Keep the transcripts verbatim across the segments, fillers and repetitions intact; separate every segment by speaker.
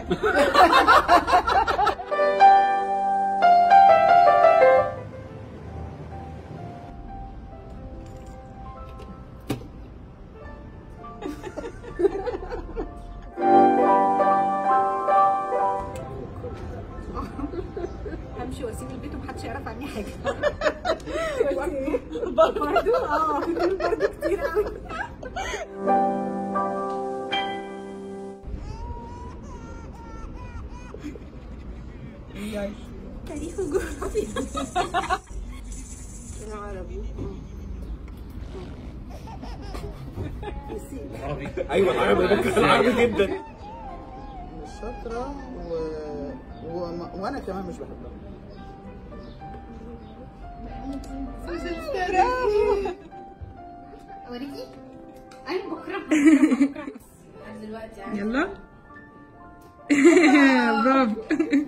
Speaker 1: همشي واسيب البيت ومحدش يعرف عني حاجه. برضه اه برضه كتير قوي. تاريخ وجغرافيا. العربي.
Speaker 2: عربي. ايوه العربي ده كان عربي جدا.
Speaker 3: مش شاطرة و... و... وانا كمان مش بحبها.
Speaker 1: اوريكي؟ انا بكرهها بكرهها دلوقتي يعني.
Speaker 4: يلا. برافو.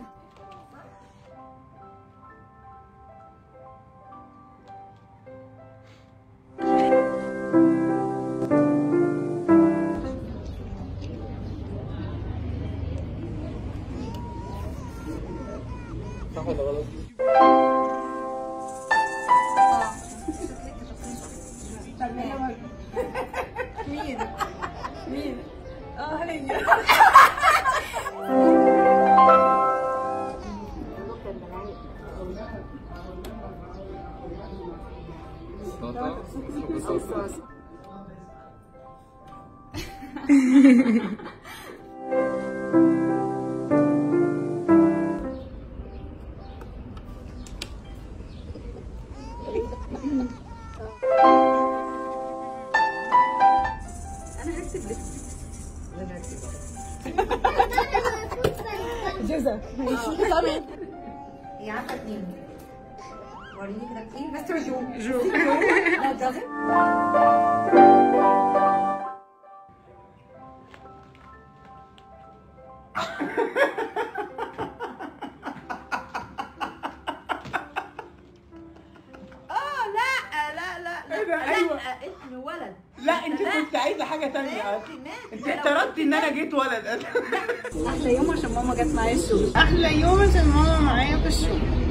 Speaker 2: صح ولا غلط؟
Speaker 1: مين؟ مين؟ اه هي. انا هكتب لك.
Speaker 3: انا هكتب.
Speaker 4: جزا ماشي تمام.
Speaker 1: هي عارفه اتنين. وريني كده ايه بس جو
Speaker 4: جو.
Speaker 1: لا ده
Speaker 3: ايوه
Speaker 1: اسم ولد.
Speaker 3: لا انت كنت عايزه حاجه ثانيه. انت اعترضتي ان انا جيت ولد.
Speaker 1: احلى يوم عشان ماما جت معايا الشغل.
Speaker 3: احلى يوم عشان ماما معايا في الشغل.